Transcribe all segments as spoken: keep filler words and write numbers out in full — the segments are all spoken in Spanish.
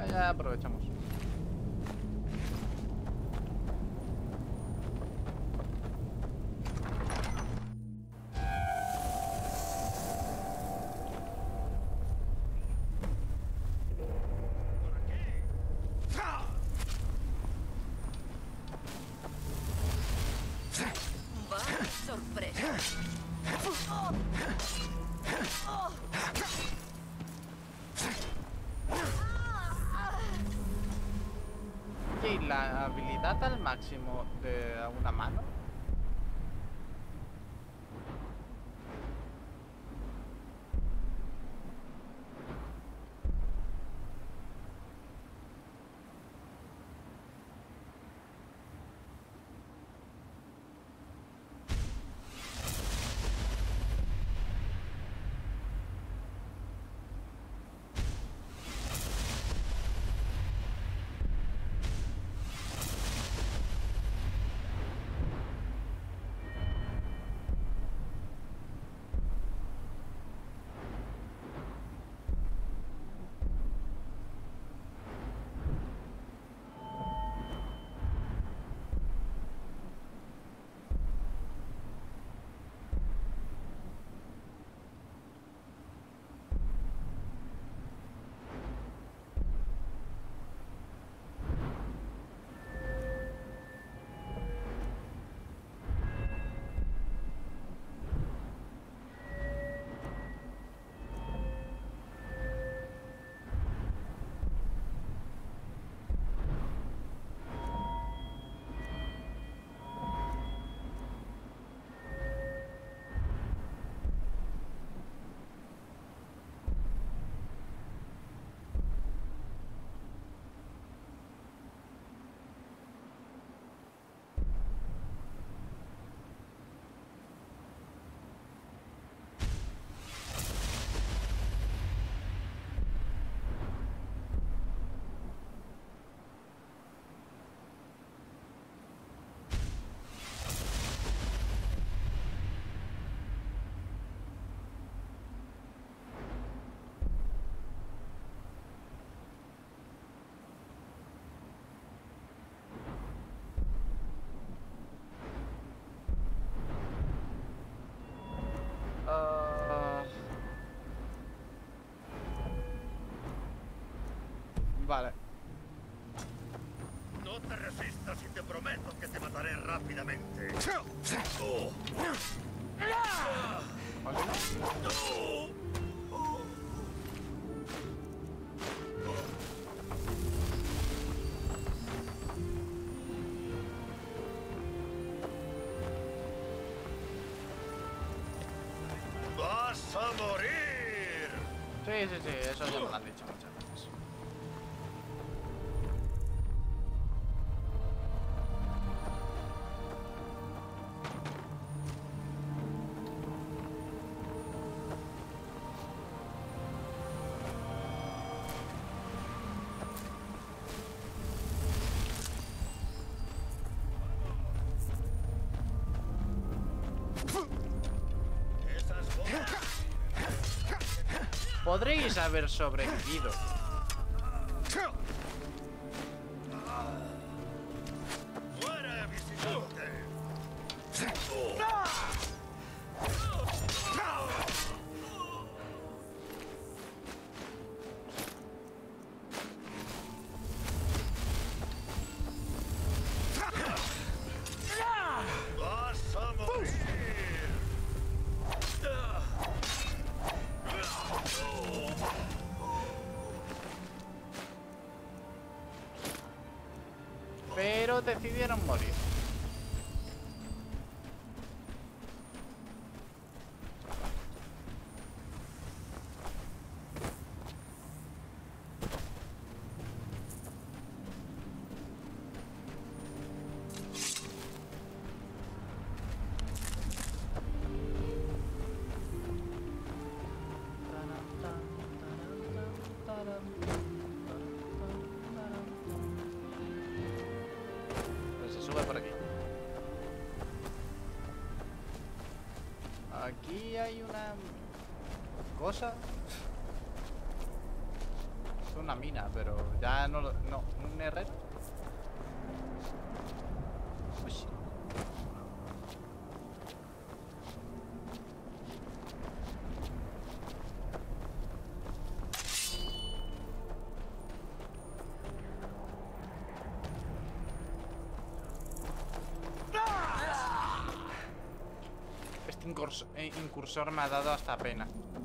ya aprovechamos. Y la habilidad al máximo de una mano. Uh... Vale. No te resistas y te prometo que te mataré rápidamente. Oh. ¡Vas a morir! Sí, sí, sí, eso ya me lo han dicho muchas veces. Podréis haber sobrevivido. ¡Fuera, visitante! ¡Vas a morir! Pero decidieron morir. Pues se sube por aquí. Aquí hay una cosa. Es una mina. mina, pero ya no lo... No, un herrero. Pues sí. Este incursor, eh, incursor me ha dado hasta pena.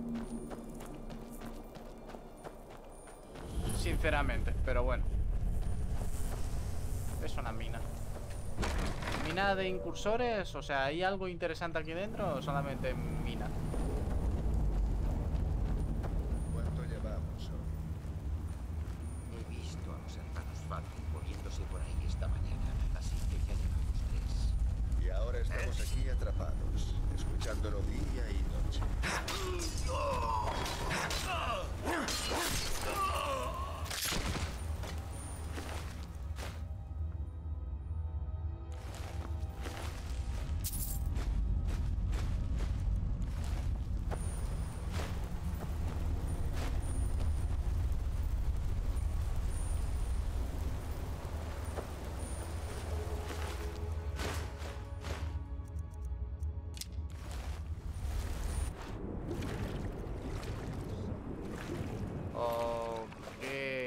Sinceramente, pero bueno. Es una mina. ¿Mina de incursores? O sea, ¿hay algo interesante aquí dentro o solamente mina? ¿Cuánto llevamos hoy? He visto a los hermanos Falcon moviéndose por ahí esta mañana, así que ya llevamos tres. Y ahora estamos aquí atrapados, escuchándolo día y noche. Ok.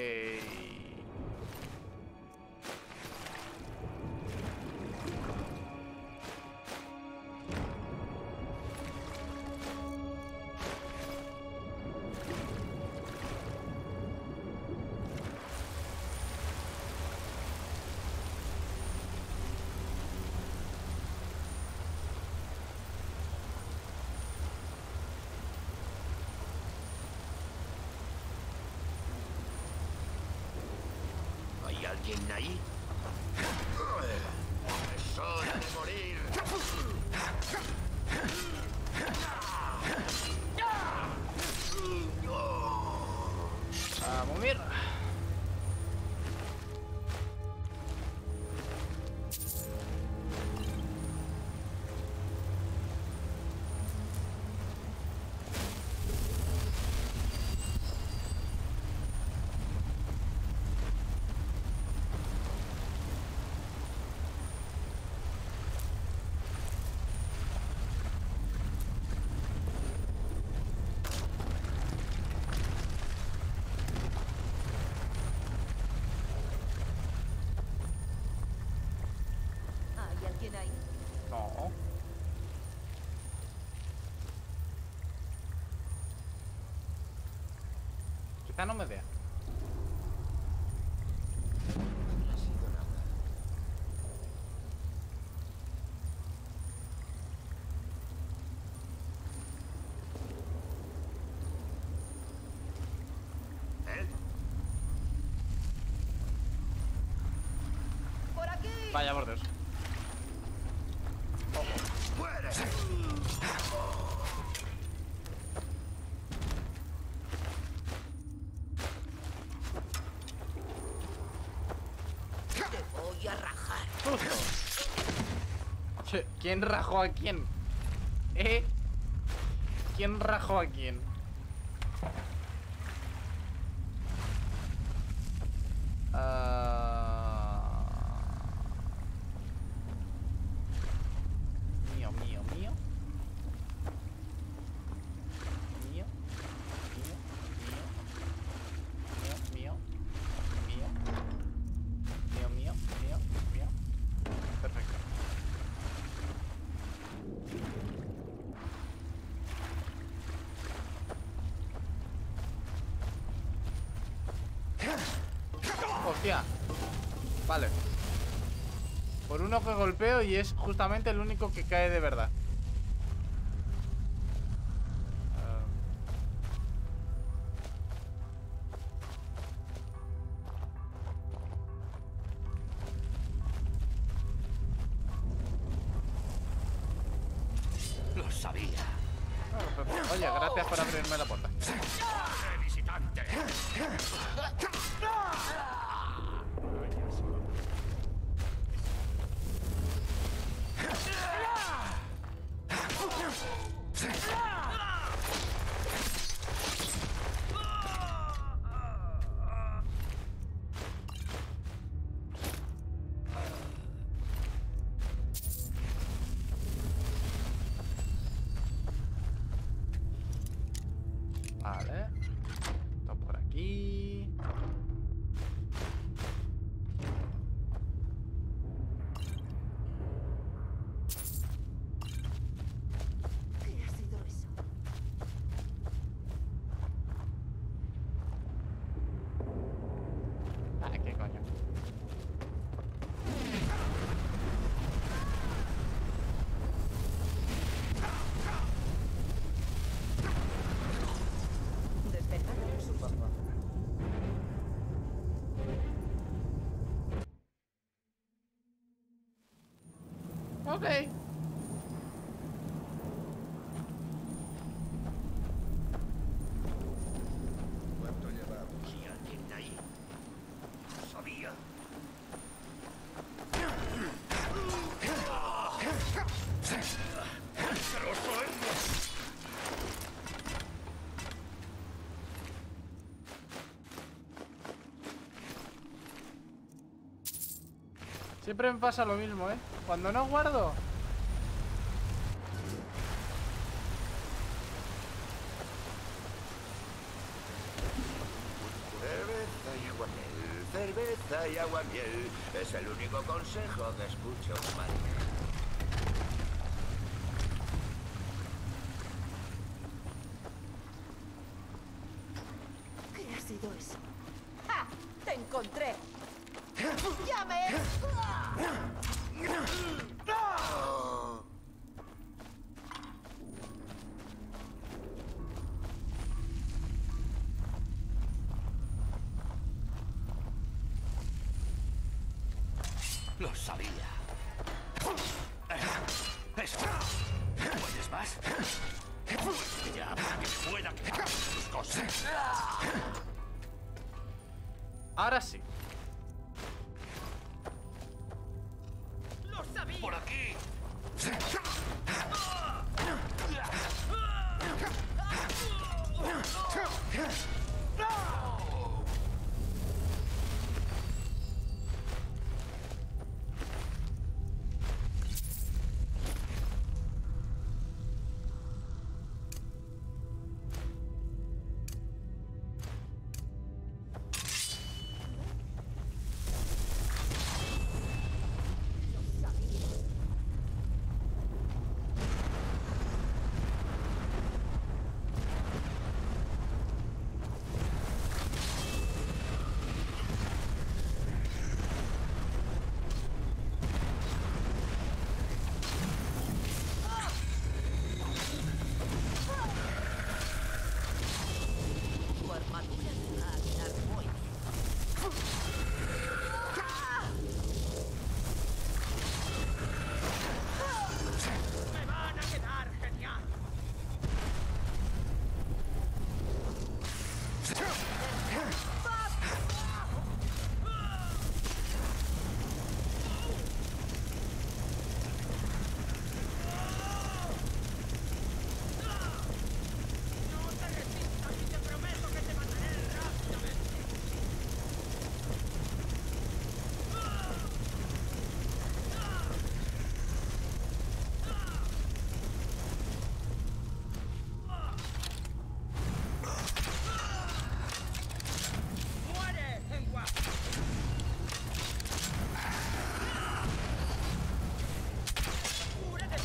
¿Hay alguien ahí? ¡Es hora de morir! A mover. ¿Hay alguien ahí? No. Quizá no me vea. No ha sido nada. ¿Eh? ¡Por aquí! Vaya por Dios. ¡Fuera! ¡Te voy a rajar! Che, ¿quién rajó a quién? ¿Eh? ¿Quién rajó a quién? Ah... Mío, mío, mío. Mío. Mío. Mío. Mío. Mío. Mío. Mío, mío, mío, mío. Perfecto. Hostia. Vale. Por uno que golpeo y es justamente el único que cae de verdad. Lo sabía. Ah, oye, gracias por abrirme la puerta. ¡Eh, visitante! Ok. ¿Cuánto llevamos? ¿Y alguien ahí? Lo sabía. ¡Pero soy! Siempre me pasa lo mismo, ¿eh? Cuando no guardo. Cerveza y aguamiel, cerveza y aguamiel. Es el único consejo que escucho un marinero. ¿Qué ha sido eso? ¡Ja! ¡Te encontré! ¡Llame! Lo sabía. Eso. ¿Puedes más? Ya, para que me pueda quedar con tus cosas. Ahora sí. ¡Lo sabía! ¡Por aquí! Tu armadura te va a quedar muy bien. ¡Me van a quedar genial! ¡No te resistas y te prometo que te mataré rápidamente! ¡Muere, lengua! ¡Cura de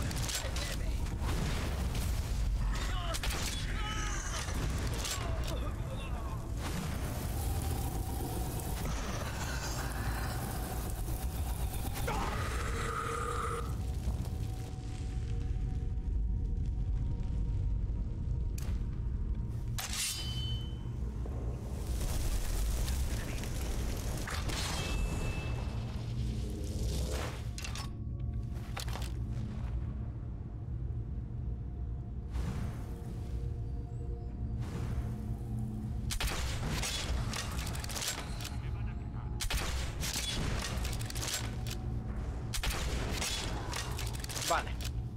Vale.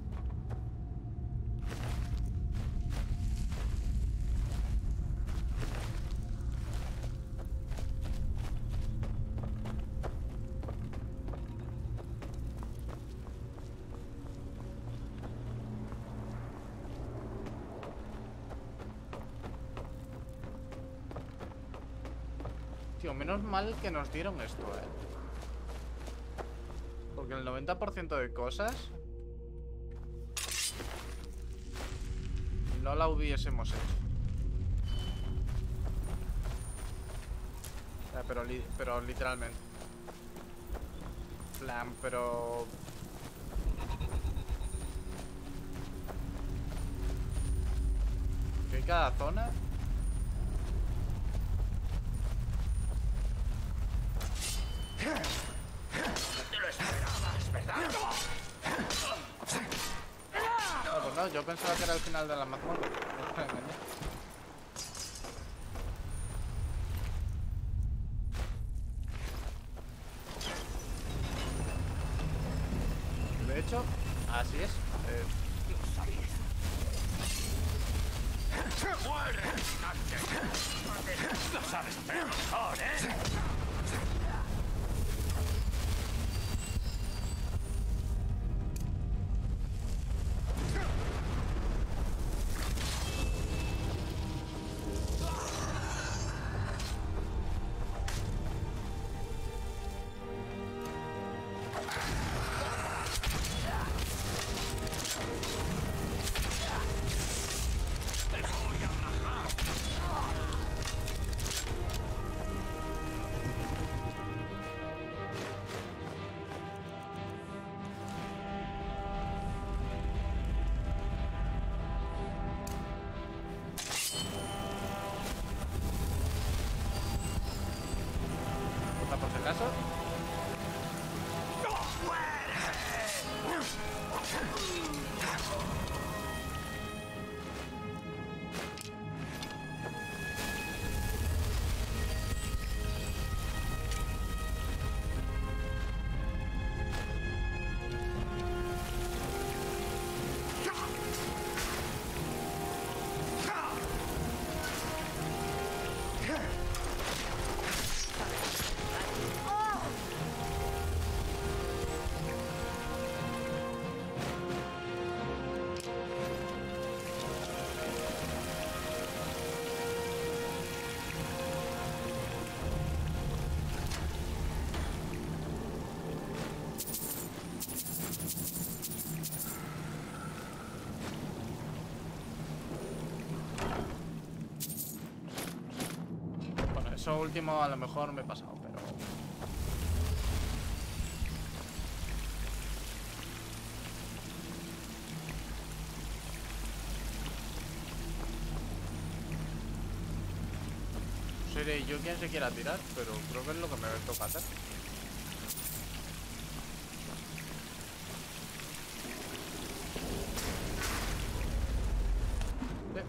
Tío, menos mal que nos dieron esto, eh. Porque el noventa por ciento de cosas no la hubiésemos hecho. O sea, pero, li pero literalmente. Plan, pero... que cada zona... Te lo esperabas, ¿verdad? yo pensaba que era el final de la mazmorra. Me engañé. De hecho, así es. Eh, Lo sabía. ¡Muere, gigante! Lo sabes hacer mejor, ¿eh? por si acaso. Eso último a lo mejor me he pasado, pero... seré yo quien se quiera tirar, pero creo que es lo que me toca hacer. Sí.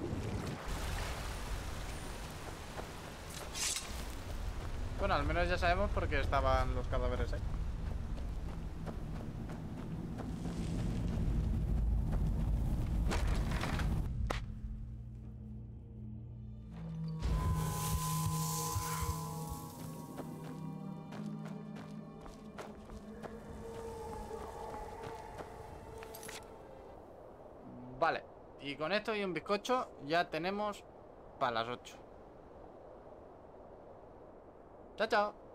Bueno, al menos ya sabemos por qué estaban los cadáveres ahí. Vale, y con esto y un bizcocho ya tenemos para las ocho. Chao, chao.